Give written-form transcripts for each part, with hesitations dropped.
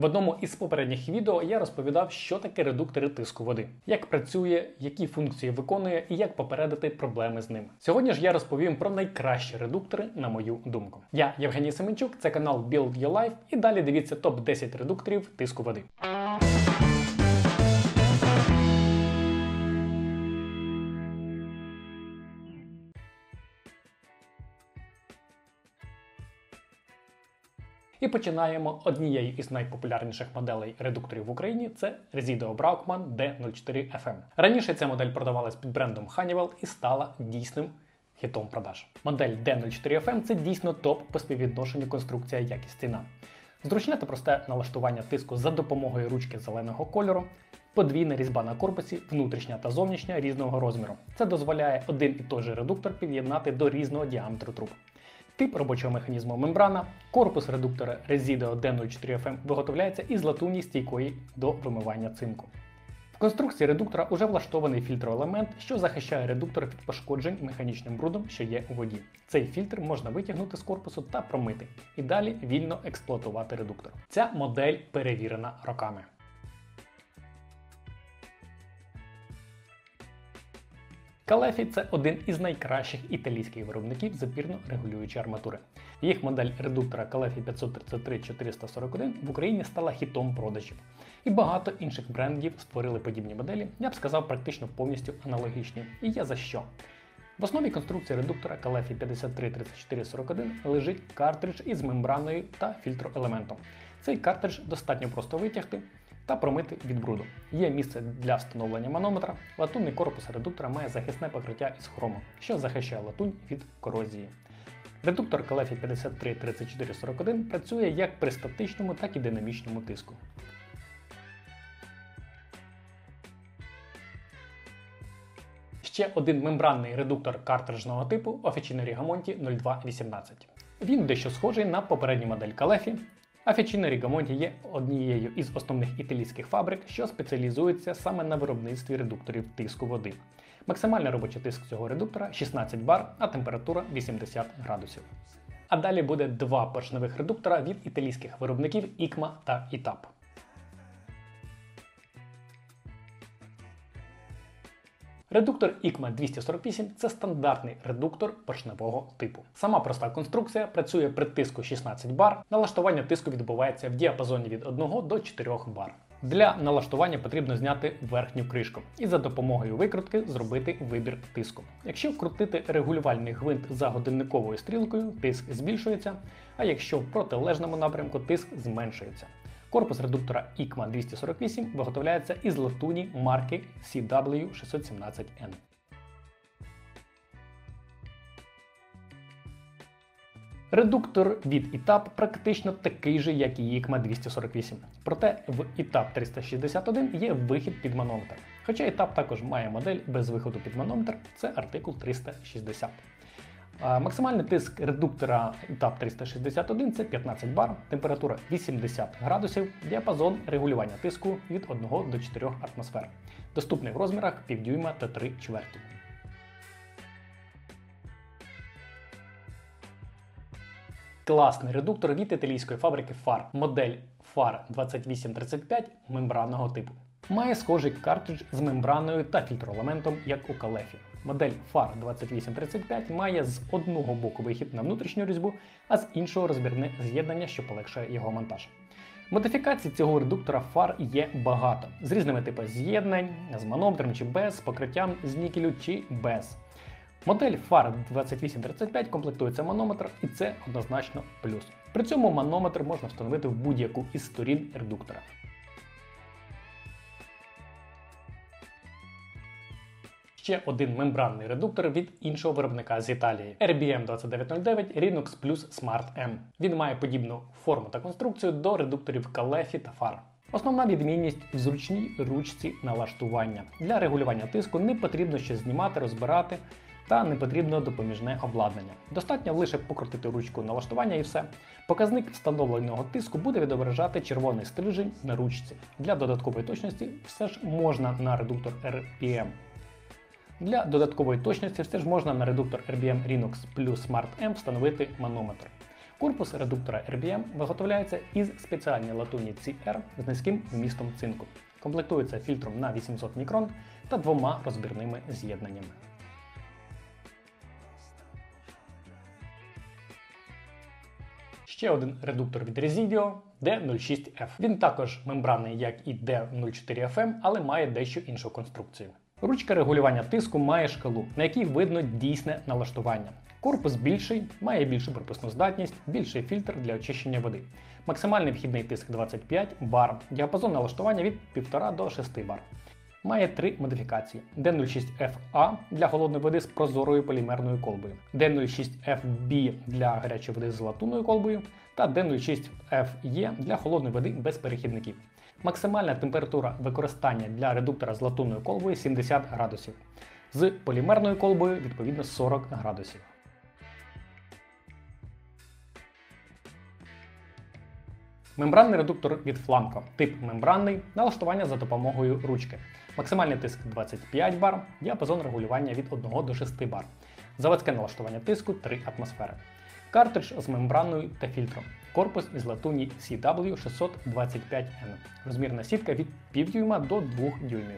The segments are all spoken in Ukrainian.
В одному із попередніх відео я розповідав, що таке редуктори тиску води, як працює, які функції виконує і як попередити проблеми з ним. Сьогодні ж я розповім про найкращі редуктори, на мою думку. Я Євгеній Семенчук, це канал Build Your Life, і далі дивіться топ-10 редукторів тиску води. І починаємо однією із найпопулярніших моделей редукторів в Україні – це Resideo Braukmann D04FM. Раніше ця модель продавалась під брендом Honeywell і стала дійсним хітом продаж. Модель D04FM – це дійсно топ по співвідношенню конструкція якість-ціна. Зручне та просте налаштування тиску за допомогою ручки зеленого кольору, подвійна різьба на корпусі, внутрішня та зовнішня різного розміру. Це дозволяє один і той же редуктор під'єднати до різного діаметру труб. Тип робочого механізму мембрана. Корпус редуктора Resideo D04FM виготовляється із латуні, стійкої до вимивання цинку. В конструкції редуктора уже влаштований фільтроелемент, що захищає редуктор від пошкоджень механічним брудом, що є у воді. Цей фільтр можна витягнути з корпусу та промити. І далі вільно експлуатувати редуктор. Ця модель перевірена роками. Caleffi – це один із найкращих італійських виробників запірно-регулюючої арматури. Їх модель редуктора Caleffi 533-441 в Україні стала хітом продажів. І багато інших брендів створили подібні моделі, я б сказав, практично повністю аналогічні. І є за що. В основі конструкції редуктора Caleffi 53-3441 лежить картридж із мембраною та фільтроелементом. Цей картридж достатньо просто витягти та промити від бруду. Є місце для встановлення манометра. Латунний корпус редуктора має захисне покриття із хрому, що захищає латунь від корозії. Редуктор Caleffi 53-3441 працює як при статичному, так і динамічному тиску. Ще один мембранний редуктор картриджного типу Officina Rigamonti 0218. Він дещо схожий на попередню модель Caleffi. Officina Rigamonti є однією із основних італійських фабрик, що спеціалізується саме на виробництві редукторів тиску води. Максимальний робочий тиск цього редуктора 16 бар, а температура 80 градусів. А далі буде два поршневих редуктора від італійських виробників ICMA та ITAP. Редуктор ICMA 248 – це стандартний редуктор поршневого типу. Сама проста конструкція працює при тиску 16 бар, налаштування тиску відбувається в діапазоні від 1 до 4 бар. Для налаштування потрібно зняти верхню кришку і за допомогою викрутки зробити вибір тиску. Якщо вкрутити регулювальний гвинт за годинниковою стрілкою, тиск збільшується, а якщо в протилежному напрямку, тиск зменшується. Корпус редуктора ICMA 248 виготовляється із латуні марки CW617N. Редуктор від ITAP практично такий же, як і ICMA 248. Проте в ITAP 361 є вихід під манометр. Хоча ITAP також має модель без виходу під манометр, це артикул 360. Максимальний тиск редуктора ITAP 361 – це 15 бар, температура 80 градусів, діапазон регулювання тиску від 1 до 4 атмосфер. Доступний в розмірах півдюйма та 3 чверті. Класний редуктор від італійської фабрики FAR. Модель FAR 2835 мембранного типу. Має схожий картридж з мембраною та фільтроелементом, як у Caleffi. Модель FAR 2835 має з одного боку вихід на внутрішню різьбу, а з іншого розбірне з'єднання, що полегшує його монтаж. Модифікацій цього редуктора FAR є багато, з різними типами з'єднань, з манометром чи без, з покриттям з нікелю чи без. Модель FAR 2835 комплектується манометр, і це однозначно плюс. При цьому манометр можна встановити в будь-яку із сторін редуктора. Ще один мембранний редуктор від іншого виробника з Італії – RBM 2909 Rinox Plus Smart M. Він має подібну форму та конструкцію до редукторів Caleffi та FAR. Основна відмінність в зручній ручці налаштування. Для регулювання тиску не потрібно щось знімати, розбирати та не потрібно допоміжне обладнання. Достатньо лише покрутити ручку налаштування і все. Показник встановленого тиску буде відображати червоний стрижень на ручці. Для додаткової точності все ж можна на редуктор RBM. Для додаткової точності все ж можна на редуктор RBM Rinox Plus Smart M встановити манометр. Корпус редуктора RBM виготовляється із спеціальної латуні CR з низьким вмістом цинку. Комплектується фільтром на 800 мікрон та двома розбірними з'єднаннями. Ще один редуктор від Resideo D06F. Він також мембранний, як і D04FM, але має дещо іншу конструкцію. Ручка регулювання тиску має шкалу, на якій видно дійсне налаштування. Корпус більший, має більшу пропускну здатність, більший фільтр для очищення води. Максимальний вхідний тиск 25 бар, діапазон налаштування від 1,5 до 6 бар. Має три модифікації: D06FA для холодної води з прозорою полімерною колбою, D06FB для гарячої води з латунною колбою та D06FE для холодної води без перехідників. Максимальна температура використання для редуктора з латунною колбою 70 градусів, з полімерною колбою відповідно 40 градусів. Мембранний редуктор від Flamco. Тип мембранний, налаштування за допомогою ручки. Максимальний тиск 25 бар, діапазон регулювання від 1 до 6 бар. Заводське налаштування тиску 3 атмосфери. Картридж з мембраною та фільтром. Корпус із латуні CW625N. Розмірна сітка від 0,5 дюйма до 2 дюймів.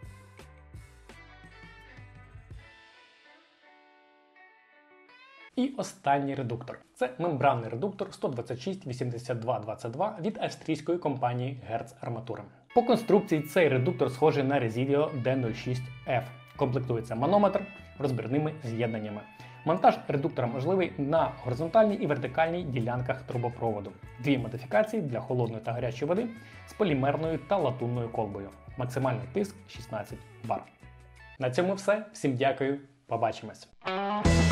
І останній редуктор. Це мембранний редуктор 1268222 від австрійської компанії Hertz Armatura. По конструкції цей редуктор схожий на Resideo D06F. Комплектується манометр розбірними з'єднаннями. Монтаж редуктора можливий на горизонтальній і вертикальній ділянках трубопроводу. Дві модифікації для холодної та гарячої води з полімерною та латунною колбою. Максимальний тиск 16 бар. На цьому все. Всім дякую. Побачимось.